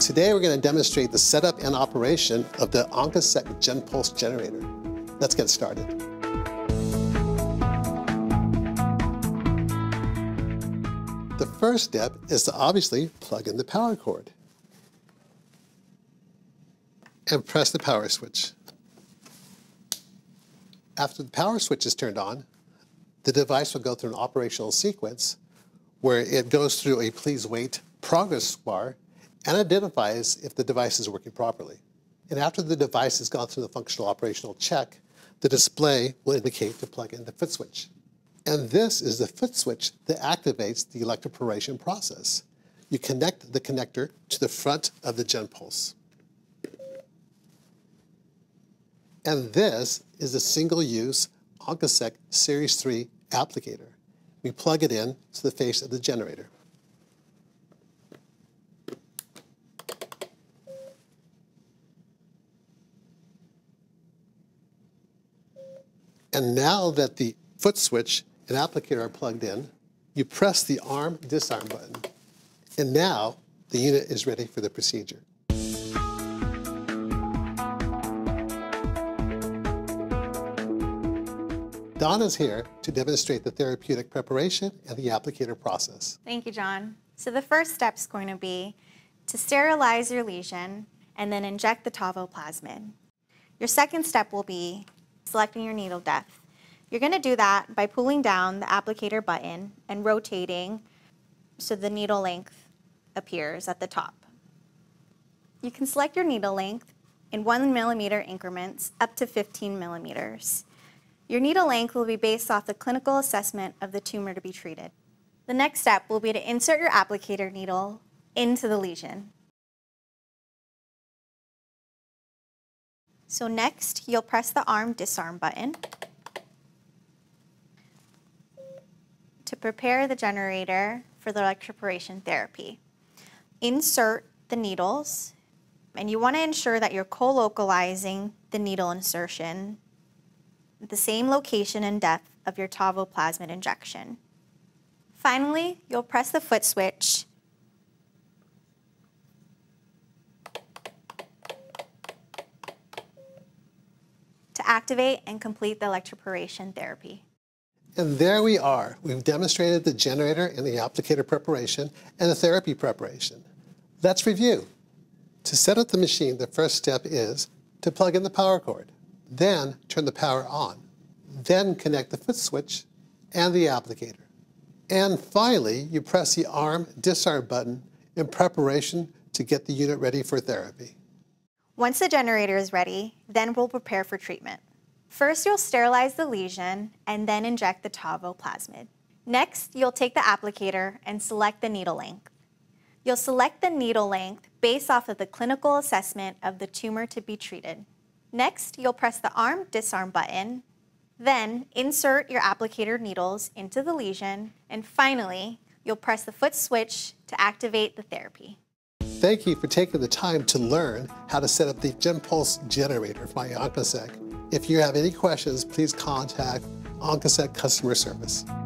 Today we're going to demonstrate the setup and operation of the OncoSec GenPulse generator. Let's get started. The first step is to obviously plug in the power cord and press the power switch. After the power switch is turned on, the device will go through an operational sequence where it goes through a please wait progress bar and identifies if the device is working properly. And after the device has gone through the functional operational check, the display will indicate to plug in the foot switch. And this is the foot switch that activates the electroporation process. You connect the connector to the front of the GenPulse. And this is a single-use OncoSec Series 3 applicator. We plug it in to the face of the generator. And now that the foot switch and applicator are plugged in, you press the arm disarm button. And now the unit is ready for the procedure. Donna's here to demonstrate the therapeutic preparation and the applicator process. Thank you, John. So the first step is going to be to sterilize your lesion and then inject the tavoplasmid. Your second step will be selecting your needle depth. You're going to do that by pulling down the applicator button and rotating so the needle length appears at the top. You can select your needle length in 1 millimeter increments up to 15 millimeters. Your needle length will be based off the clinical assessment of the tumor to be treated. The next step will be to insert your applicator needle into the lesion. So next, you'll press the arm disarm button to prepare the generator for the electroporation therapy. Insert the needles, and you want to ensure that you're co-localizing the needle insertion at the same location and depth of your tavoplasmid injection. Finally, you'll press the foot switch to activate and complete the electroporation therapy. And there we are. We've demonstrated the generator and the applicator preparation and the therapy preparation. Let's review. To set up the machine, the first step is to plug in the power cord. Then turn the power on. Then connect the foot switch and the applicator. And finally, you press the arm disarm button in preparation to get the unit ready for therapy. Once the generator is ready, then we'll prepare for treatment. First, you'll sterilize the lesion and then inject the tavoplasmid. Next, you'll take the applicator and select the needle length. You'll select the needle length based off of the clinical assessment of the tumor to be treated. Next, you'll press the arm disarm button, then insert your applicator needles into the lesion, and finally, you'll press the foot switch to activate the therapy. Thank you for taking the time to learn how to set up the GenPulse generator by OncoSec. If you have any questions, please contact OncoSec Customer Service.